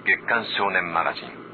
月刊少年マガジン